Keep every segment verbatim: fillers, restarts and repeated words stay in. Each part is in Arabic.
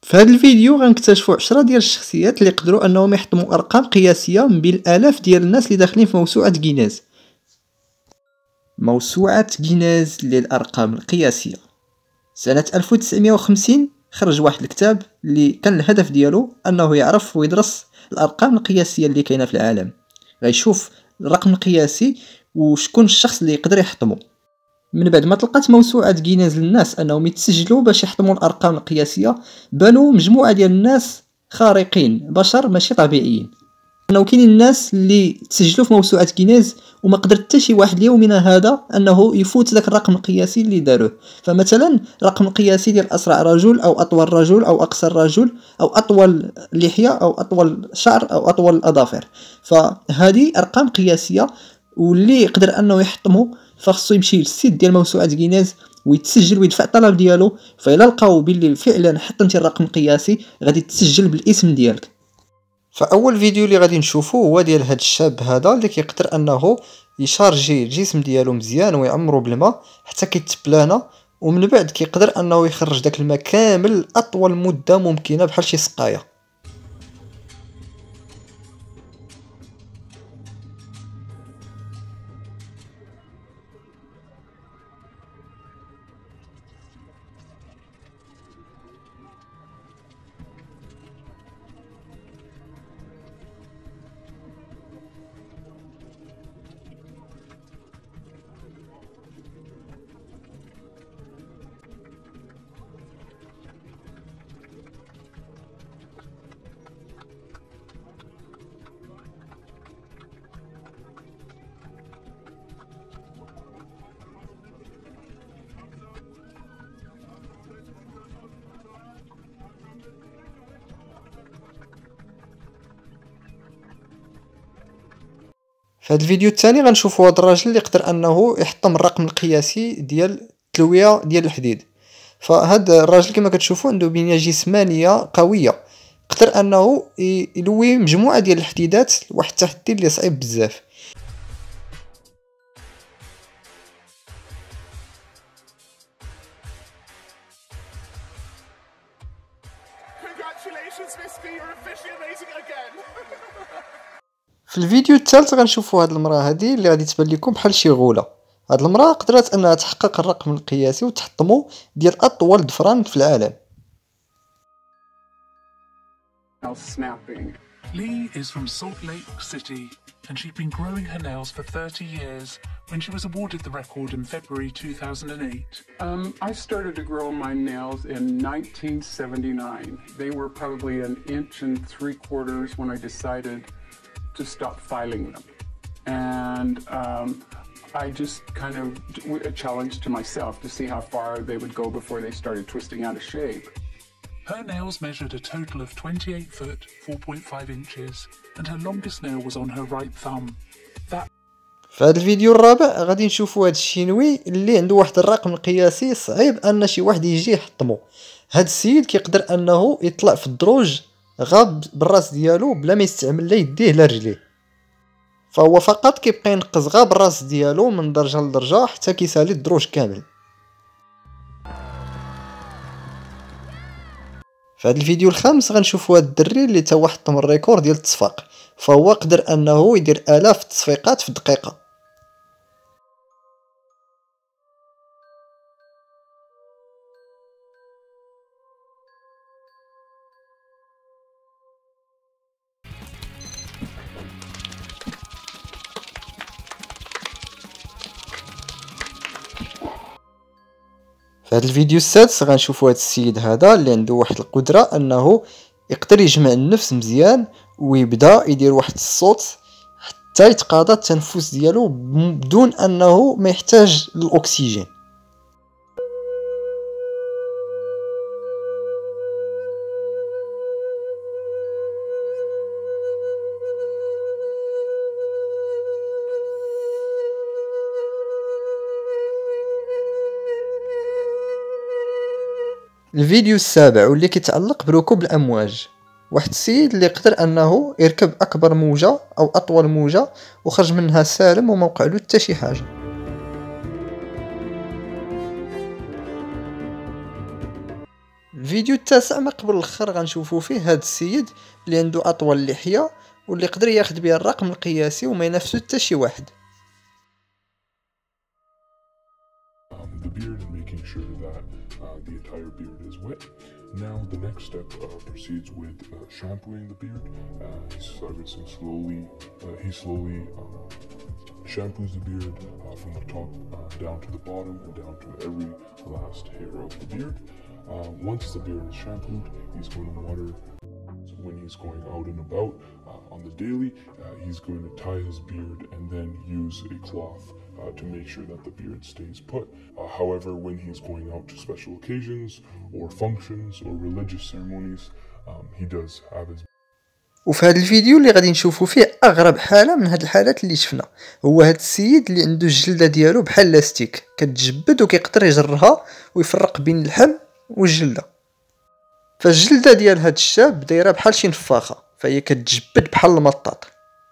في هذا الفيديو غنكتشفوا عشرة ديال الشخصيات اللي قدروا انهم يحطموا ارقام قياسيه من بين الالاف ديال الناس اللي داخلين في موسوعه غينيز. موسوعه غينيز للارقام القياسيه. سنه ألف وتسعمائة وخمسين خرج واحد الكتاب اللي كان الهدف ديالو انه يعرف ويدرس الارقام القياسيه اللي كاينه في العالم، غيشوف الرقم القياسي وشكون الشخص اللي يقدر يحطمه. من بعد ما طلقت موسوعه غينيز للناس انهم يتسجلوا باش يحطموا الارقام القياسيه، بانوا مجموعه ديال الناس خارقين، بشر ماشي طبيعيين. انه كاينين الناس اللي تسجلوا في موسوعه غينيز وما قدر حتى شي واحد اليومنا هذا انه يفوت ذاك الرقم القياسي اللي داروه. فمثلا الرقم القياسي ديال اسرع رجل او اطول رجل او اقصر رجل او اطول لحيه او اطول شعر او اطول اظافر، فهذه ارقام قياسيه واللي يقدر انه يحطمه فخصو يمشي للسيت ديال موسوعه غينيز ويتسجل ويدفع الطلب ديالو. فإلا لقاو باللي فعلا حطمتي الرقم القياسي غادي تسجل بالاسم ديالك. فاول فيديو اللي غادي نشوفه هو ديال هاد الشاب هذا اللي كيقدر انه يشارجي الجسم ديالو مزيان ويعمرو بالماء حتى كيتبلانا، ومن بعد كيقدر انه يخرج داك الماء كامل اطول مده ممكنه بحال شي سقايه. في هذا الفيديو الثاني غنشوفوا هذا الراجل اللي يقدر انه يحطم الرقم القياسي ديال تلويه ديال الحديد. فهذا الراجل كما كتشوفوا عنده بنيه جسمانيه قويه، يقدر انه يلوي مجموعه ديال الحديدات لواحد التحدي اللي صعيب بزاف. في الفيديو الثالث غنشوفوا هاد المراه هذه اللي غادي تبان لكم بحال شي غوله. هاد المراه قدرت انها تحقق الرقم القياسي وتحطمو ديال اطول ضفران في العالم. Lee is from Salt Lake City and she'd been growing her nails for thirty years when she was awarded the record in February two thousand eight. Um, I started to grow my nails in nineteen seventy-nine. They were probably an inch and three quarters when I decided to stop filing them. And um, I just kind of a challenge to myself to see how far they would go before they started twisting out of shape. Her nails measured a total of twenty-eight foot, four point five inches, and her longest nail was on her right thumb. That في هذا الفيديو الرابع غادي نشوفوا هذا الشينوي اللي عنده واحد الرقم القياسي صعيب ان شي واحد يجي يحطمه. هذا السيد كيقدر انه يطلع في الدروج غاب بالراس ديالو بلا ما يستعمل لا يديه لا رجليه، فهو فقط كيبقى ينقز غا بالراس ديالو من درجه لدرجه حتى كيسالي الدروج كامل. في هذا الفيديو الخامس غنشوفوا هذا الدري اللي تا هو حطم الريكورد ديال التصفيق، فهو قدر انه يدير الاف التصفيقات في دقيقه. في هذا الفيديو السادس غنشوفوا هذا السيد هذا اللي عنده واحد القدره انه يقدر يجمع النفس مزيان ويبدا يدير واحد الصوت حتى يتقاضى التنفس ديالو بدون انه ما يحتاج للاكسجين. الفيديو السابع واللي كيتعلق بركوب الامواج. واحد السيد اللي يقدر انه يركب اكبر موجه او اطول موجه وخرج منها سالم وما وقع له حتى شي حاجه. الفيديو التاسع ما قبل الاخر غنشوفو فيه هاد السيد اللي عنده اطول لحيه واللي يقدر ياخد بها الرقم القياسي وما ينافسو حتى شي واحد. The beard and making sure that uh, the entire beard is wet. Now the next step uh, proceeds with uh, shampooing the beard. Uh, Sargison slowly, uh, he slowly um, shampoos the beard uh, from the top uh, down to the bottom and down to every last hair of the beard. Uh, once the beard is shampooed, he's going to water. When he's going out and about uh, on the daily, uh, he's going to tie his beard and then use a cloth uh, to make sure that the beard stays put. Uh, however, when he's going out to special occasions or functions or religious ceremonies, um, he does have his. وفي هذا الفيديو اللي غادي نشوفوا فيه اغرب حاله من هاد الحالات اللي شفنا هو هاد السيد اللي عنده الجلده ديالو بحال لاستيك كتجبد وكيقدر يجرها ويفرق بين اللحم والجلده. فالجلده ديال هاد الشاب دايره بحال شي نفاخه فهي كتجبد بحال المطاط.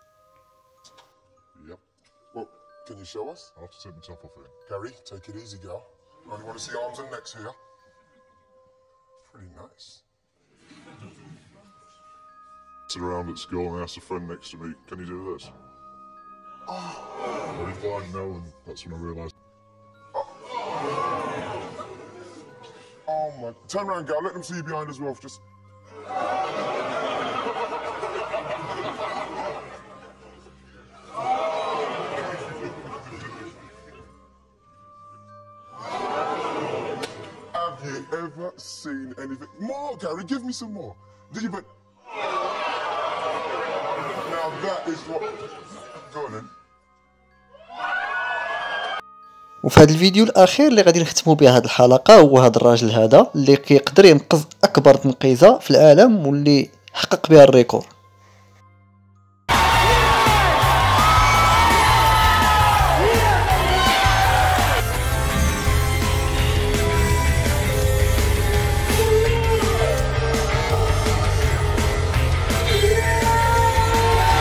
Yep. Well, can you show us? I'll have to take myself off here. Gary, take it easy, girl. Only want to see arms and necks here. Pretty nice. Sit around at school and ask a friend next to me, can you do this? Oh. I replied no, and that's when I realised. Oh my! Turn around, girl. Let them see you behind as well. Just. Have you ever seen anything more, Gary? Give me some more. Did you but? Now that is what. Go on then. وفي هذا الفيديو الاخير اللي غادي نختموا به هذه الحلقه هو هذا الراجل هذا اللي كيقدر ينقذ اكبر تنقيزه في العالم واللي حقق بها الريكور.